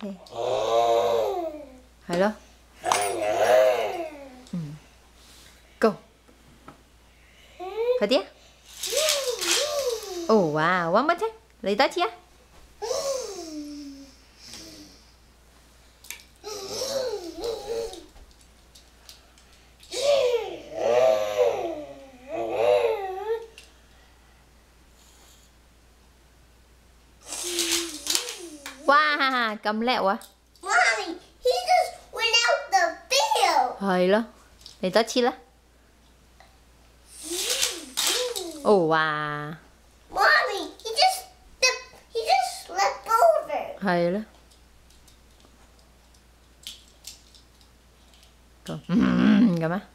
OK， 係咯。Go， 快啲啊！哦，哇 ，one more time， 嚟多次啊！哇，咁叻喎 Mommy, he just went out the field. 係咯，嚟多次啦。哦，哇 Mommy, he just slipped over. 係咯。咁啊？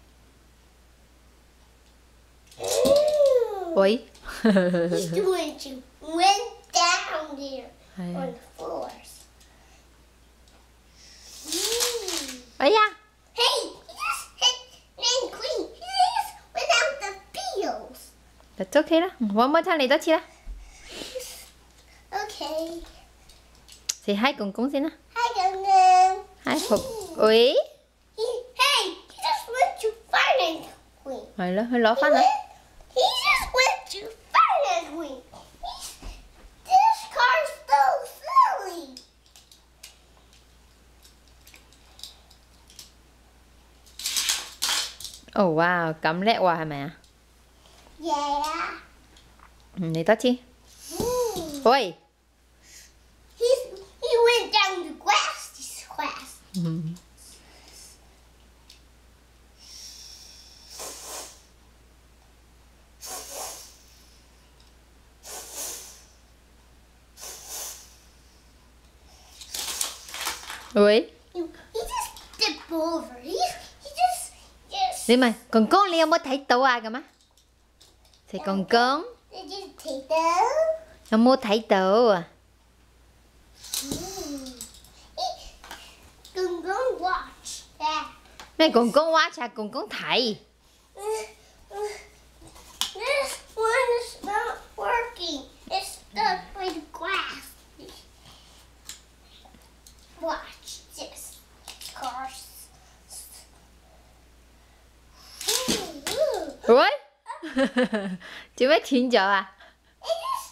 喂 He's doing to went down there on the floors. 哎呀 Hey, he just hit and Queen. He just went out the fields. ，That's OK 啦。One more time 嚟多次啦。 Okay. Say hi 公公先啦。 Hi, Gungam. Hi 婆，喂， Hey, he just went to find Queen. 係咯，去攞翻啦。 He just went to find Queen. This car's so silly. 哦，哇，咁叻喎，係咪啊？ Yeah. 嚟多次。喂。 He went down the grass this class. 喂， He just tipped over. He just 你問公公你有冇睇到啊？咁啊？食公公 Did you take them? 有冇睇到啊？ Gungam watch that. 咩公公 watch 啊？公公睇。 This one is not working. It's stuck by the grass. Watch this. Cars. 喂，做咩斷咗啊？ It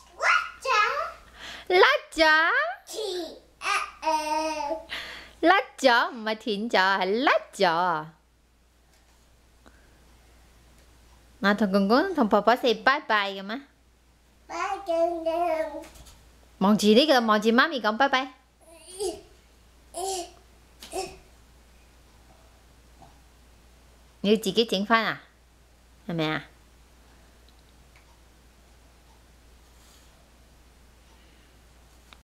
is 甩咗， uh-oh. 甩咗，唔係斷咗，係甩咗。嗱，同公公同婆婆 say bye bye 嘅咩？ Bye, Gungam. 望住呢個，望住媽咪講拜拜。你要自己整翻啊？係咪啊？